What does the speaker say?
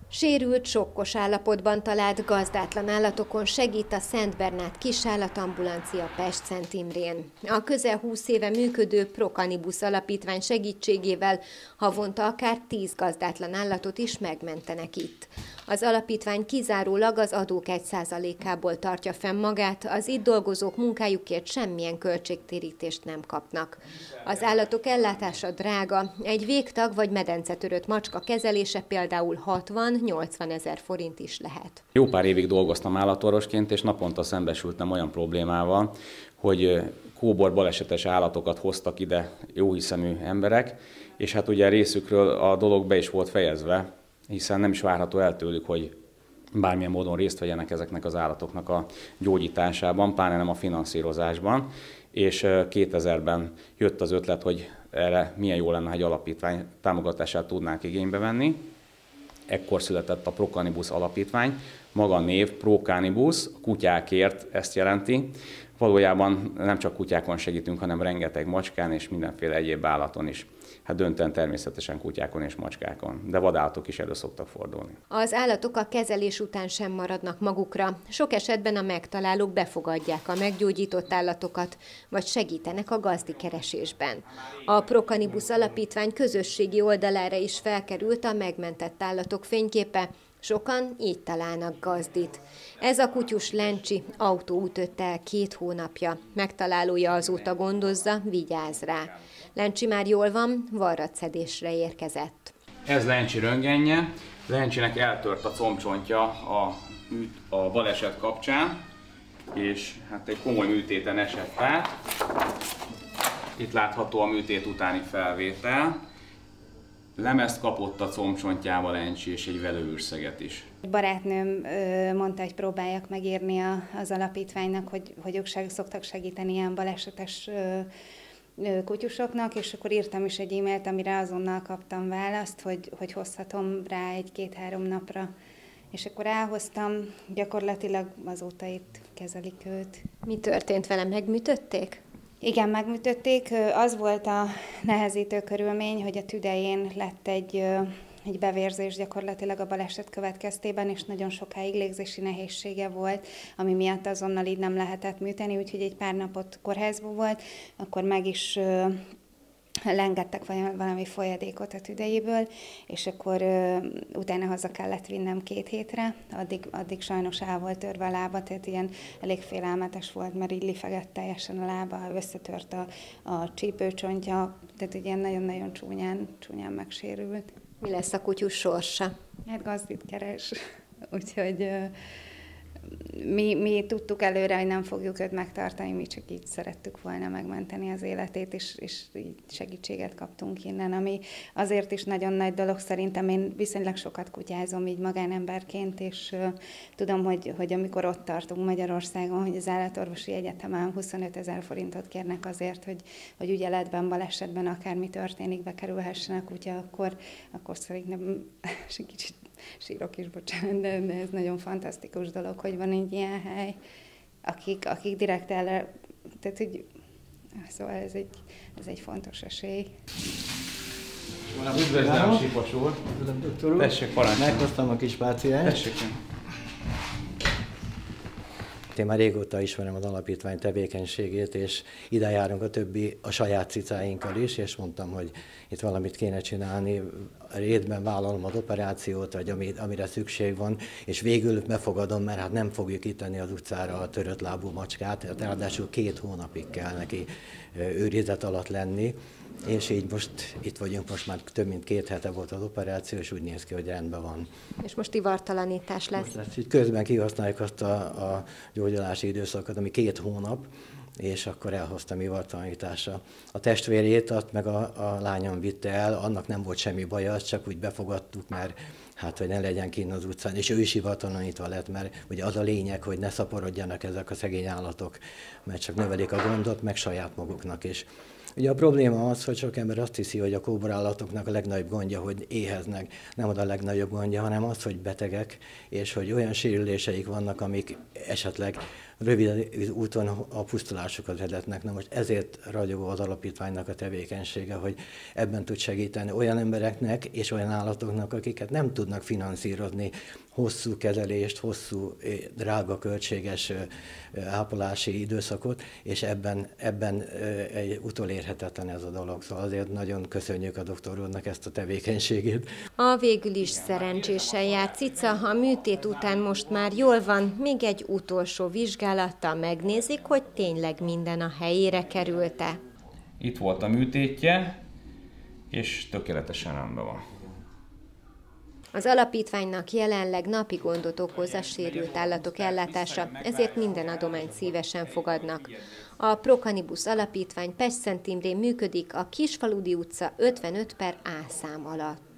Sérült, sokkos állapotban talált gazdátlan állatokon segít a Szent Bernát kisállatambulancia Pest-Szent Imrén. A közel 20 éve működő Procannibus alapítvány segítségével havonta akár 10 gazdátlan állatot is megmentenek itt. Az alapítvány kizárólag az adók 1%-ából tartja fenn magát, az itt dolgozók munkájukért semmilyen költségtérítést nem kapnak. Az állatok ellátása drága, egy végtag vagy medencetörött macska kezelése például 60-80 ezer forint is lehet. Jó pár évig dolgoztam állatorvosként, és naponta szembesültem olyan problémával, hogy kóbor balesetes állatokat hoztak ide jóhiszemű emberek, és hát ugye részükről a dolog be is volt fejezve, hiszen nem is várható el tőlük, hogy bármilyen módon részt vegyenek ezeknek az állatoknak a gyógyításában, pláne nem a finanszírozásban, és 2000-ben jött az ötlet, hogy erre milyen jó lenne, ha egy alapítvány támogatását tudnánk igénybe venni. Ekkor született a Procannibus alapítvány, maga a név Procannibus, kutyákért ezt jelenti. Valójában nem csak kutyákon segítünk, hanem rengeteg macskán és mindenféle egyéb állaton is. Hát döntően természetesen kutyákon és macskákon, de vadállatok is elő szoktak fordulni. Az állatok a kezelés után sem maradnak magukra. Sok esetben a megtalálók befogadják a meggyógyított állatokat, vagy segítenek a gazdikeresésben. A Procannibus alapítvány közösségi oldalára is felkerült a megmentett állatok fényképe, sokan így találnak gazdit. Ez a kutyus Lencsi, autó ütötte el 2 hónapja. Megtalálója azóta gondozza, vigyáz rá. Lencsi már jól van, varratszedésre érkezett. Ez Lencsi röntgenje. Lencsinek eltört a combcsontja a baleset kapcsán, és hát egy komoly műtéten esett át. Itt látható a műtét utáni felvétel. Lemezt kapott a combcsontjával Lencsi, és egy velőürszeget is. Barátnőm mondta, hogy próbáljak megírni az alapítványnak, hogy ők szoktak segíteni ilyen balesetes kutyusoknak, és akkor írtam is egy e-mailt, amire azonnal kaptam választ, hogy hozhatom rá 1-2-3 napra. És akkor elhoztam, gyakorlatilag azóta itt kezelik őt. Mi történt vele, megműtötték? Igen, megműtötték. Az volt a nehezítő körülmény, hogy a tüdején lett egy bevérzés gyakorlatilag a baleset következtében, és nagyon sokáig légzési nehézsége volt, ami miatt azonnal így nem lehetett műteni, úgyhogy egy pár napot kórházban volt, akkor meg is lengettek valami folyadékot a tüdejéből, és akkor utána haza kellett vinnem 2 hétre, addig sajnos el volt törve a lába, tehát ilyen elég félelmetes volt, mert így lifegett teljesen a lába, összetört a csípőcsontja, tehát ugye nagyon-nagyon csúnyán megsérült. Mi lesz a kutyus sorsa? Hát gazdit keres, úgyhogy mi tudtuk előre, hogy nem fogjuk őt megtartani, mi csak így szerettük volna megmenteni az életét, és így segítséget kaptunk innen, ami azért is nagyon nagy dolog szerintem. Én viszonylag sokat kutyázom így magánemberként, és tudom, hogy amikor ott tartunk Magyarországon, hogy az állatorvosi egyetemen 25 000 forintot kérnek azért, hogy ügyeletben, balesetben akármi történik, bekerülhessen a kutya, akkor szerintem kicsit sírok is, bocsánat, de ez nagyon fantasztikus dolog, hogy van egy ilyen hely, akik direkt erre, tehát hogy, szóval ez egy fontos esély. Üdvözlöm, Sipos úr! Doktor úr! Tessék, parancsolni! Meghoztam a kis páciáns. Tessék! Én már régóta ismerem az alapítvány tevékenységét, és ide járunk a saját cicáinkkal is, és mondtam, hogy itt valamit kéne csinálni, rétben vállalom az operációt, vagy amire szükség van, és végül befogadom, mert hát nem fogjuk itt tenni az utcára a törött lábú macskát, ráadásul 2 hónapig kell neki őrizet alatt lenni, és így most itt vagyunk, most már több mint 2 hete volt az operáció, és úgy néz ki, hogy rendben van. És most ivartalanítás lesz? Most így közben kihasználjuk azt a gyógyulási időszakot, ami 2 hónap, és akkor elhoztam ivartalanításra. A testvérét, azt meg a lányom vitte el, annak nem volt semmi baja, azt csak úgy befogadtuk, mert hát, hogy ne legyen kint az utcán, és ő is ivartalanítva lett, mert ugye az a lényeg, hogy ne szaporodjanak ezek a szegény állatok, mert csak növelik a gondot, meg saját maguknak is. Ugye a probléma az, hogy sok ember azt hiszi, hogy a kóborállatoknak a legnagyobb gondja, hogy éheznek. Nem az a legnagyobb gondja, hanem az, hogy betegek, és hogy olyan sérüléseik vannak, amik esetleg rövid úton a pusztulásokat vezetnek. Na most ezért ragyogó az alapítványnak a tevékenysége, hogy ebben tud segíteni olyan embereknek és olyan állatoknak, akiket nem tudnak finanszírozni hosszú kezelést, hosszú, drága, költséges ápolási időszakot, és ebben egy utolérhetetlen ez a dolog. Szóval azért nagyon köszönjük a doktor úrnak ezt a tevékenységét. A végül is szerencsésen járt cica, a műtét után most már jól van, még egy utolsó vizsgálattal megnézik, hogy tényleg minden a helyére került-e. Itt volt a műtétje, és tökéletesen rendben van. Az alapítványnak jelenleg napi gondot okoz a sérült állatok ellátása, ezért minden adományt szívesen fogadnak. A Procannibus Alapítvány Pest-Szent Imrén működik a Kisfaludy utca 55/A szám alatt.